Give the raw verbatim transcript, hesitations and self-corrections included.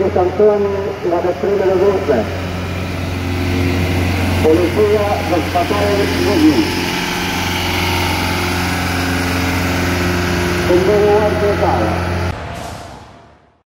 di Santoni la prima dose, polizia del Spatore Lugi, un buon guardia